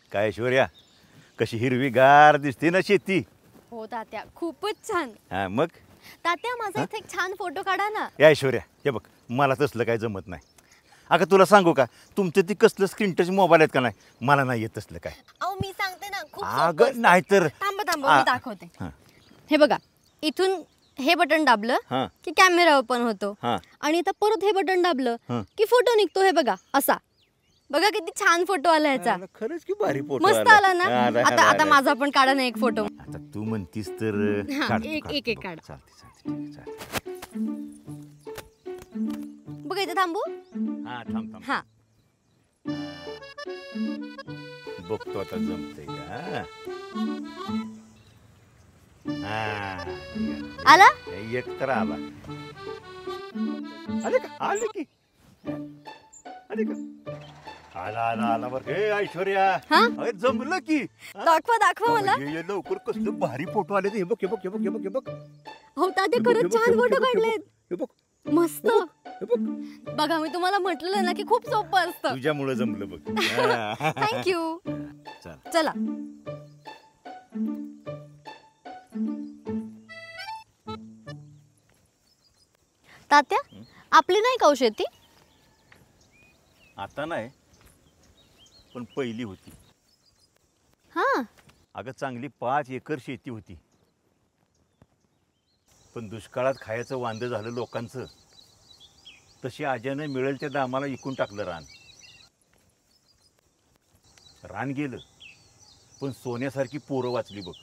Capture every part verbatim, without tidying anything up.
काय ऐश्वर्या, कशी हिरवीगार दिसते ना शेती. हो तात्या, खूपच छान. हा मग तात्या, माझा इथे एक छान फोटो काढा ना. या ऐश्वर्या, हे बघ, मला तसलं काय जमत नाही. अगं तुला सांगू का, तुमचं ती कसलं स्क्रीन टच मोबाईल आहेत का नाही, मला नाही येत तसलं काय. अहो मी सांगते ना, खूप अगं नाही तर थांबा थांबा मी दाखवते. हे बघा, इथून हे बटन दाबलं की कॅमेरा ओपन होतो आणि आता परत हे बटन दाबलं की फोटो निघतो. हे बघा असा, बघा किती छान फोटो आला ह्याचा. खरंच की भारी फोटो मस्त आला ना. आता आता माझा पण काढा ना एक फोटो. आता तू म्हणतीस तर एक एक एक काढा. बघा इथे थांबू. हा थांब थांब. हा बघतो आता जमतंय का. आला एक तर आला. आले का, आले की आले का, आला आला आला बरं. हे ऐश्वर्या, अरे जमलं की. दाखवा दाखवा मला. ये लवकर, कसलं भारी फोटो आले. हे बघ हे बघ हे बघ हे बघ हे बघ. हो तात्या, खरंच छान फोटो काढलेत. हे बघ मस्त. हे बघ. बघा मी तुम्हाला म्हटलं ना की खूप सोपं असतं. तुझ्यामुळे जमलं बघ. थँक्यू. चला तात्या, आपली नाही का शेती? आता नाही, पण पहिली होती. हा अगं चांगली पाच एकर शेती होती, पण दुष्काळात खायचं वांदं झालं लोकांचं. तशी आज्यानं मिळेल त्या दामाला विकून टाकलं रान. रान गेलं, पण सोन्यासारखी पोरं वाचली बघ.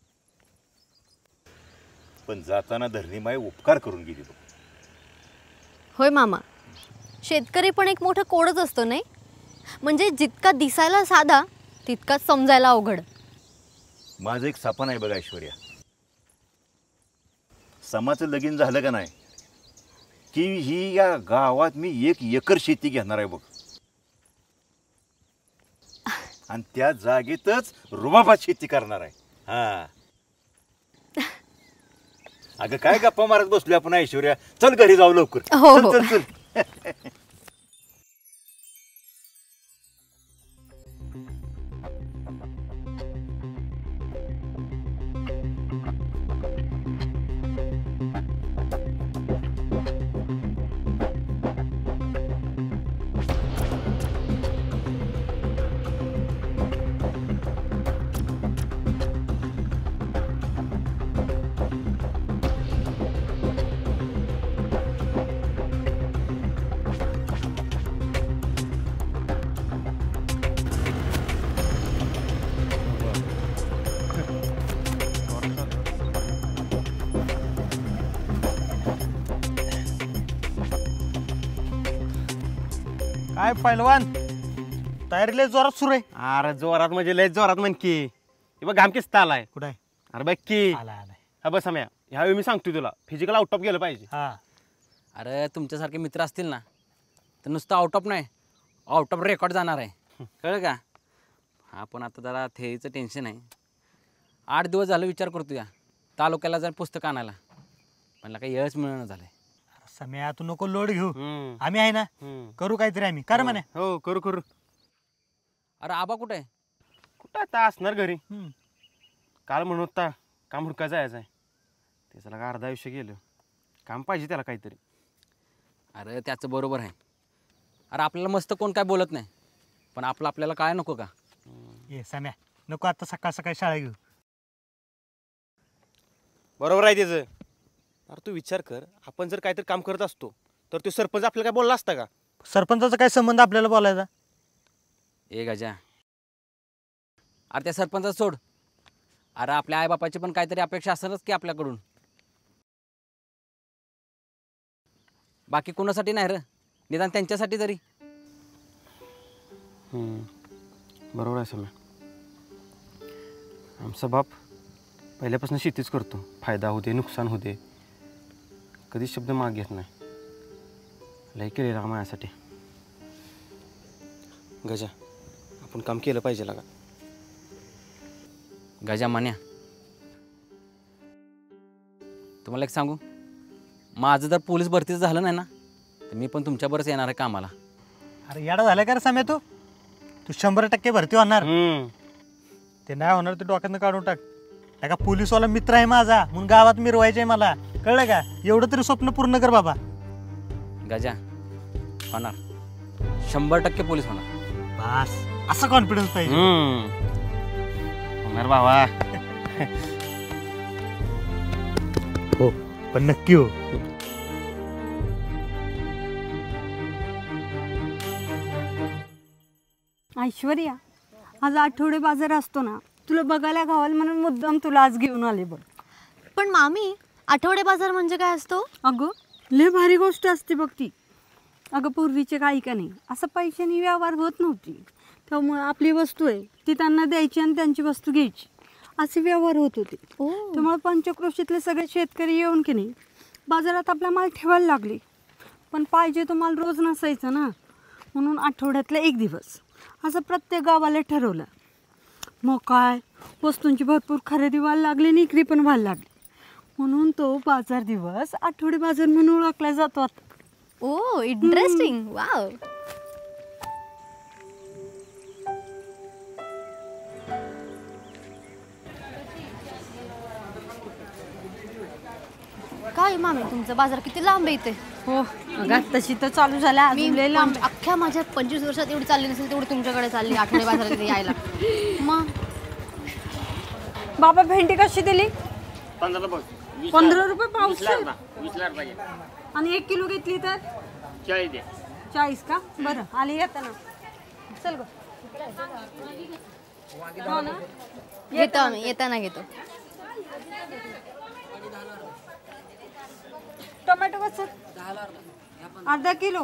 पण जाताना धरणीमाय उपकार करून गेली बघ. होय मामा, शेतकरी पण एक मोठं कोडच असतो नाही. म्हणजे जितका दिसायला साधा तितकाच समजायला अवघड. माझं एक सपन आहे बघ ऐश्वर्या. समाचं लगीन झालं का नाही की ही या गावात मी एक एकर शेती घेणार आहे बघ. आणि त्या जागेतच रुबाबात शेती करणार आहे. हा अगं काय गप्पा मारत बसलो आपण ऐश्वर्या. चल घरी जाऊ लवकर. हो, चल हो. चल चल. काय पहिलवान, तयारी लय जोरात सुरू आहे. अरे जोरात म्हणजे लय जोरात म्हण की. बघ घामकीच आलाय. कुठे? अरे बघ की आलाय. हा बस सम्या, ह्यावेळी मी सांगतो तुला, फिजिकल आउट ऑफ गेलं पाहिजे. हा अरे तुमच्यासारखे मित्र असतील ना तर नुसतं आउट ऑफ नाही, आउट ऑफ रेकॉर्ड जाणार आहे. कळलं का? हा पण आता जरा थेरीचं टेन्शन आहे. आठ दिवस झालं विचार करतो या तालुक्याला जर पुस्तक आणायला, पण काही यश मिळणं झालंय. सम्या तू नको लोड घेऊ, आम्ही आहे ना, करू काहीतरी आम्ही. कर म्हणे. हो करू करू. अरे आबा कुठे आहे? कुठं आता असणार घरी. काल म्हणून होता काम हुडका जायचं आहे, त्याचं लगा अर्धा आयुष्य गेलं. काम पाहिजे त्याला काहीतरी. अरे त्याचं बरोबर आहे. अरे आपल्याला मस्त कोण काय बोलत नाही, पण आपलं आपल्याला काय नको का? ये सम्या नको आता सकाळ सकाळी शाळा घेऊ. बरोबर आहे त्याचं. अरे तू विचार कर, आपण जर काहीतरी काम करत असतो तर तो सरपंच आपल्याला काय बोलला असता का? सरपंचाचा काय संबंध आपल्याला बोलायचा? ए गजा, अरे त्या सरपंचाचं सोड. अरे आपल्या आईबापाची पण काहीतरी अपेक्षा असेलच की आपल्याकडून. बाकी कोणासाठी नाही रे, निदान त्यांच्यासाठी तरी. बरोबर आहे सम्या. आमचा बाप पहिल्यापासून शेतीच करतो. फायदा होते नुकसान होते, कधी शब्द माग घेत नाही. लय केलेला माझ्यासाठी. गजा, आपण काम केलं पाहिजे लागा. गजा मान्या, तुम्हाला एक सांगू, माझं जर पोलीस भरतीचं झालं नाही ना तर मी पण तुमच्याबरोबर येणार आहे कामाला. अरे येडा झाला का रे सम्या तू? तू शंभर टक्के भरती होणार. हम्म. ते नाही होणार ते डोक्यातनं काढून टाक. त्या का पोलीसवाला मित्र आहे माझा म्हणून गावात मिरवायचंय मला, कळलं का? एवढं तरी स्वप्न पूर्ण कर बाबा. गजा होणार, शंभर टक्के पोलीस होणार. बस असं कॉन्फिडन्स पाहिजे. हम्म. होणार बाबा. हो पण नक्की हो. ऐश्वर्या, आज आठवडे बाजार असतो ना, तुला बघायला गावाला म्हणून मुद्दाम तुला आज घेऊन आले बघ. पण मामी, आठवडे बाजार म्हणजे काय असतो? अगं लय भारी गोष्ट असते बघ ती. अगं पूर्वीचे काही का नाही असं पैशाने व्यवहार होत नव्हती, त्यामुळे आपली वस्तू आहे ती त्यांना द्यायची आणि त्यांची वस्तू घ्यायची असे व्यवहार होत होते. त्यामुळे पंचक्रोशीतले सगळे शेतकरी येऊन की नाही बाजारात आपला माल ठेवायला लागले. पण पाहिजे तो माल रोज नसायचा ना, म्हणून आठवड्यातला एक दिवस असं प्रत्येक गावाला ठरवलं. मग काय वस्तूंची भरपूर खरेदी व्हायला लागली आणि विक्री पण व्हायला लागली, म्हणून तो बाजार दिवस आठवडे बाजार म्हणून ओळखला जातो आता. Oh interesting. वाव. काय मामी, तुमचा बाजार किती लांब आहे इथे? हो अगं तशी तर चालू झाल्या मी अजून लय लांब. पंच- अख्ख्या माझ्या पंचवीस वर्षात एवढी चालली नसेल तेवढी तुमच्याकडे चालली आठवडे बाजारात इथे यायला. मग बाबा भेंडी कशी दिली? पंधरा बघ. पंधरा रुपये पावशेर. वीस लाख पाहिजे. आणि एक किलो घेतली तर चाळीस द्या. चाळीस का? बरं आली येताना. चल ग. हो ना? घेतो आम्ही, येताना घेतो. टोमॅटो कसं? अर्धा किलो.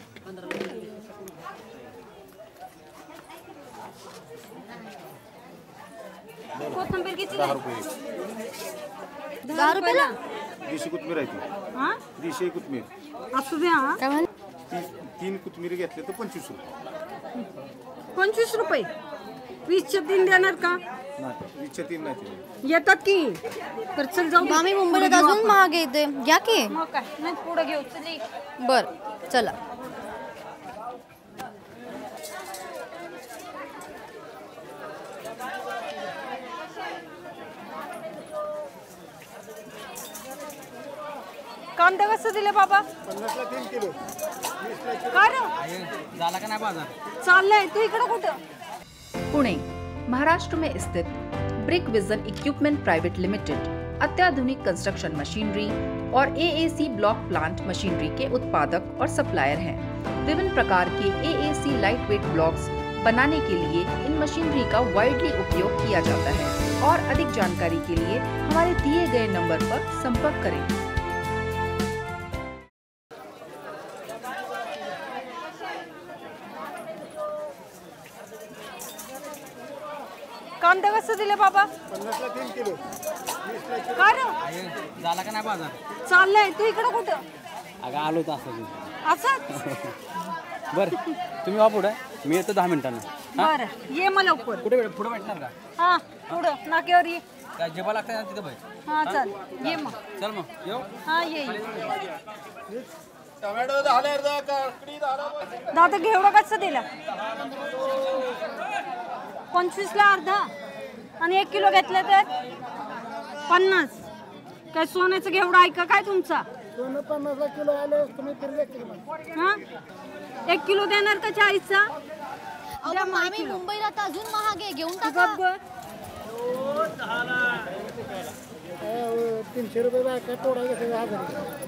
कोथिंबीर किती? दहा रुपये. दहा रुपयाला? देशी कोथमीर आहे ती. हा देशी कोथमीर. असू द्या. हा काय म्हण? ती तीन कोथमीर घेतले तर पंचवीस रुपये. पंचवीस रुपये. वीसच्या तीन देणार का? नाही वीसच्या तीन नाही ते. येतात की. तर चल जाऊ. मामी मुंबईला अजून महाग येते, घ्या की. मग काय नाही पुढे घेऊ. चल बर चला. कांदा कसं दिले बाबा? पन्नासला तीन किलो. काय रे? झाला का नाही बाजार? चाललंय तू इकडं कुठं? पुणे, महाराष्ट्र में स्थित Brick Vision Equipment Private Limited अत्याधुनिक कंस्ट्रक्शन मशीनरी और एएसी ब्लॉक प्लांट मशीनरी के उत्पादक और सप्लायर हैं। विभिन्न प्रकार के एएसी लाइट वेट ब्लॉक्स बनाने के लिए इन मशीनरी का वाइडली उपयोग किया जाता है और अधिक जानकारी के लिए हमारे दिए गए नंबर पर संपर्क करें। कांदा कसं दिले बाबा? पन्नासला तीन किलो. काय रे? झाला का नाही बाजार? चाललंय तू इकडं कुठं? अगं आलो तर असं. असंच. बरं तुम्ही वा पुढे, मी येतो दहा मिनिटांना. बरं ये मग लवकर. कुठे भेट पुढे भेटणार का? हा पुढं नाक्यावर ये. काय जेव्हा लागतं ना तिथं भेट. हा चल ये मग. चल मग येऊ. हा ये दादा घेवडा कसं दिला? पंचवीसला अर्धा आणि एक किलो घेतलं तर पन्नास. काय सोन्याचं घेवडा आहे का काय तुमचा? हा एक किलो देणार का चाळीसचा? अहो, मामी मुंबईला तर अजून महाग आहे, घेऊन टाका. तीनशे रुपये बायका तोडा घेतले हजार.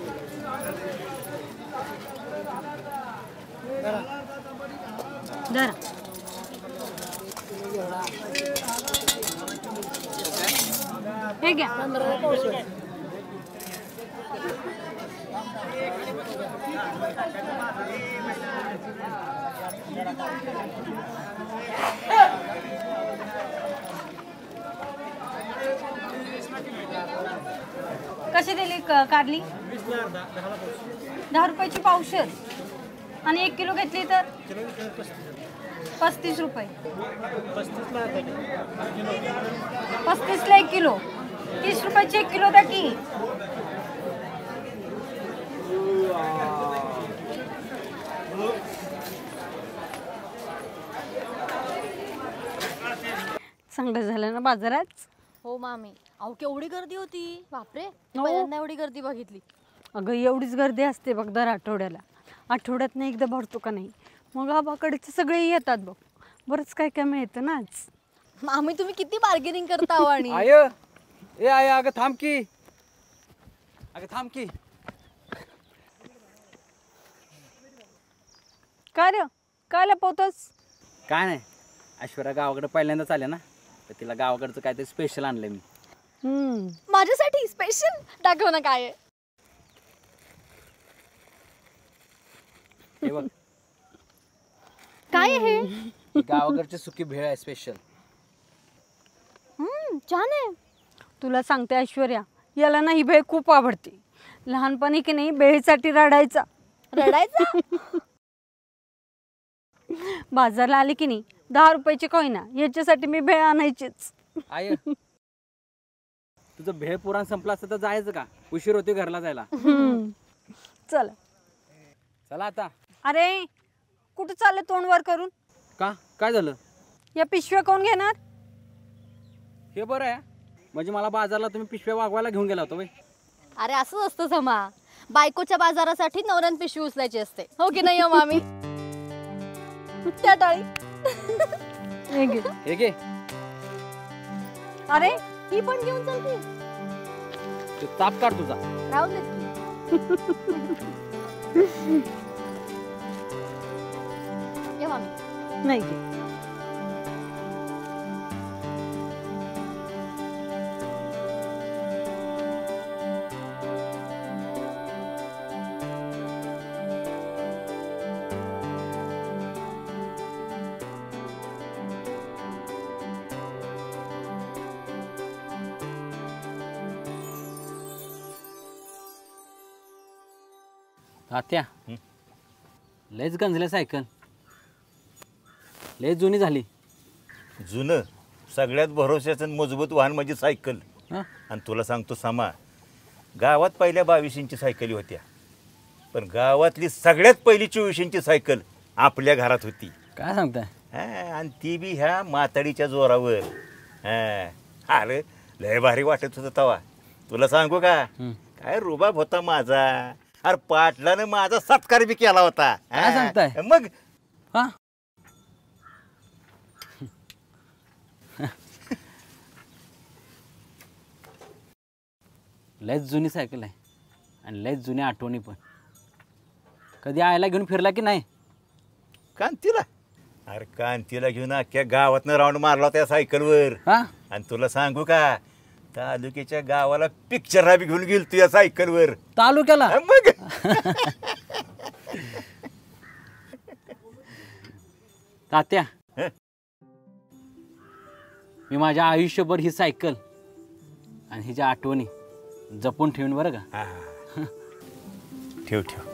जरा हे घ्या. कशी दिली क- कारली? दहा रुपयाची पावशेर. आणि एक किलो घेतली तर पस्तीस रुपये. पस्तीसला एक किलो. तीस रुपयाची एक किलो द्या की. चांगलं झालं ना बाजारात. हो मामी, अहो केवढी गर्दी होती बापरे. पहिल्यांदा एवढी गर्दी बघितली. अगं एवढीच गर्दी असते बघ दर आठवड्याला. आठवड्यात नाही एकदा भरतो का नाही. मग गावाकडचे सगळे येतात बघ. बरंच काय काय मिळतं ना आज. मामी तुम्ही किती बार्गेनिंग करता हो. आणि आय ए आय अगं थांब की, अगं थांब की. काय रे काय लपवतोस? काय नाही, ऐश्वर्या गावाकडे पहिल्यांदाच आल्या ना, तर तिला गावाकडचं काहीतरी स्पेशल आणलंय मी. हम्म. माझ्यासाठी स्पेशल दाखव ना काय आहे. हे बघ, काय आहे? ही गावाकडची सुकी भेळ आहे स्पेशल. हम्म छान आहे. तुला सांगते ऐश्वर्या, याला ना ही भेळ खूप आवडते. लहानपणी की नाही भेळीसाठी रडायचा. रडायचं? बाजारला आले की नाही दहा रुपयाची कोयना याच्यासाठी मी भेळ आणायचीच. आय तुझं भेळ पुराण संपला असतं तर जायचं का? उशीर होते घरला जायला. चल. चला आता. अरे कुठं चाललं तोंड वर करून? का काय झालं? या पिशव्या कोण घेणार? हे बरं आहे, म्हणजे मला बाजारला तुम्ही पिशव्या वागवायला घेऊन गेला होता. अरे असंच असतं समा, बायकोच्या बाजारासाठी नवऱ्यान पिशवी उचलायची असते, हो की नाही हो मामी? त्या टाळी. हे घे. हे घे. अरे ही पण घेऊन चल की. तू ताप काढ तुझा. राहून देत की. ये मामी. नाही घे. तात्या, लयच गंजले सायकल, लय जुनी झाली. जुनं सगळ्यात भरोश्याचं आणि मजबूत वाहन म्हणजे सायकल. हं? आणि तुला सांगतो सामा, गावात पहिल्या बावीस इंची सायकली होत्या, पण गावातली सगळ्यात पहिली चोवीस इंची सायकल आपल्या घरात होती. काय सांगताय? हा, आणि ती बी ह्या माताडीच्या जोरावर. हा, अरे लय भारी वाटत होतं तवा. तुला सांगू का, काय रुबाब होता माझा. अरे पाटलानं माझा सत्कार बी केला होता. काय सांगताय? हा, मग हा लयच जुनी सायकल आहे आणि लयच जुन्या आठवणी पण. कधी आयला घेऊन फिरला की नाही? कांतीला, अरे कांतीला घेऊन अख्ख्या गावातनं राऊंड मारला होता या सायकलवर. हा आणि तुला सांगू का, तालुक्याच्या गावाला पिक्चर बी घेऊन गेल तू या सायकलवर. तालुक्याला? हा, मग तात्या, हं? मी माझ्या आयुष्यभर ही सायकल आणि हिच्या आठवणी जपून ठेवून बरं का. हा. ठेव ठेव.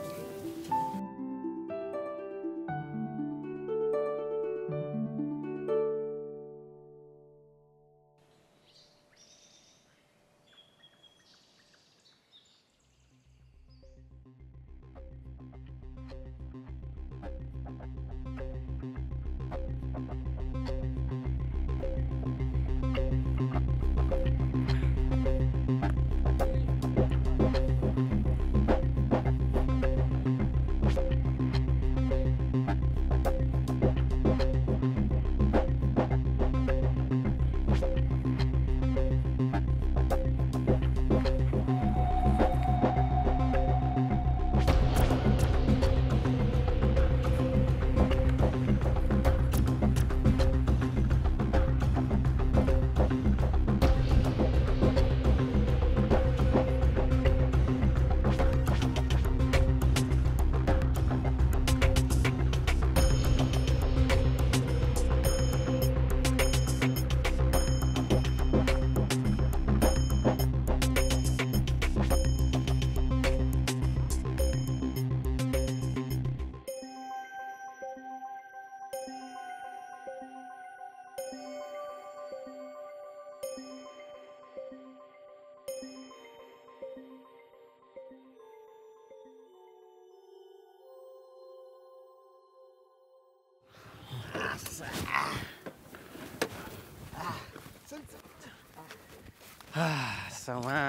समा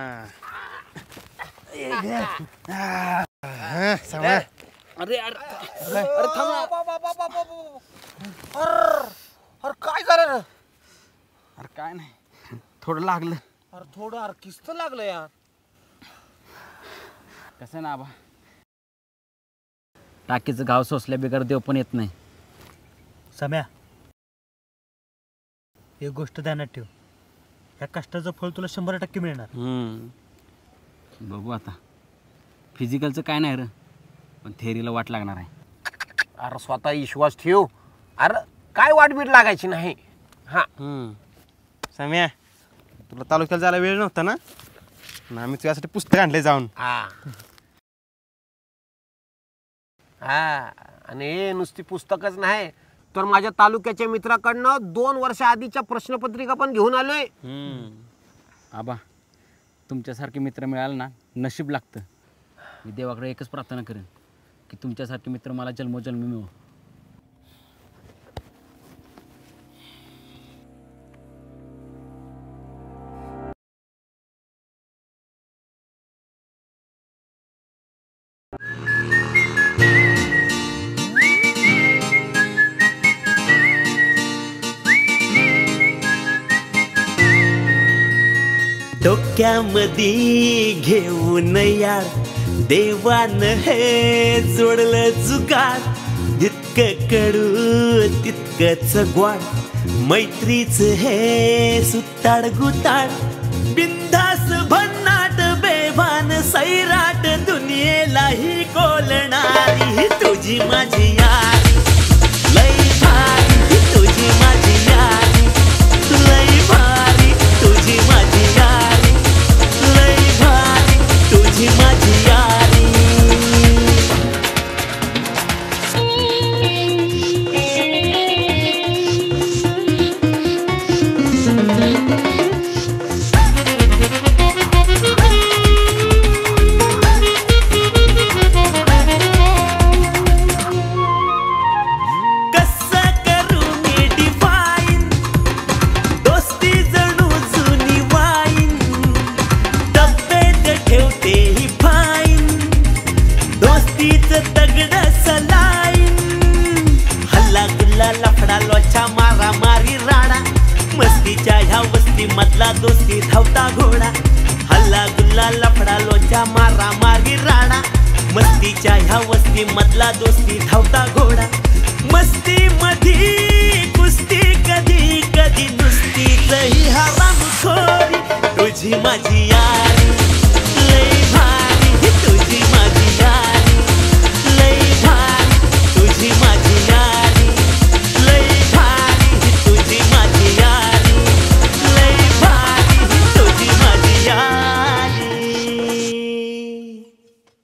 समा अरे अरे अरे थांब ना. अरे काय झालं? अरे काय नाही, थोडं लागलं. अरे थोडं अरे किस्त लागलं यार. कसं आहे ना आबा, टाकीचं गाव सोसल्या बिगर देव पण येत नाही. सम्या, एक गोष्ट ध्यानात ठेव, या कष्टाचं फळ तुला शंभर टक्के मिळणार. बघू आता, फिजिकलचं काय नाही रे, पण थेअरीला वाट लागणार आहे. अरे स्वतः विश्वास ठेव. अरे काय वाटबीट लागायची नाही. हा सम्या, तुला तालुक्याला जायला वेळ नव्हता ना, आम्ही तुझ्यासाठी पुस्तक आणले जाऊन. हा आणि हे नुसती पुस्तकच नाही तर माझ्या तालुक्याच्या मित्राकडनं दोन वर्ष आधीच्या प्रश्नपत्रिका पण घेऊन आलोय. आबा, तुमच्यासारखे मित्र मिळाले ना नशीब लागतं. मी देवाकडे एकच प्रार्थना करेन की तुमच्यासारखे मित्र मला जन्मोजन्मी मिळो. डोक्यामध्ये घेऊन यार देवान हे जोडलं जुगार. जितकं कडू तितकंच ग्वाड, मैत्रीच हे सुताड गुताड. बिंदास भन्नाट बेभान सैराट, दुनियेलाही कोलणारी तुझी माझी यारी लई भारी. तुझी माझी यारी लई भारी. तुझी माझी यारी लई भारी. तुझी माझी यारी. मधला दोस्ती धावता घोडा. हल्ला गुल्ला लफडा लोचा मारा मारी राणा. मस्तीच्या ह्या वस्ती मधला दोस्ती धावता घोडा. मस्ती मधी कुस्ती कधी कधी नुसतीच ही हरामखोरी. तुझी माझी यारी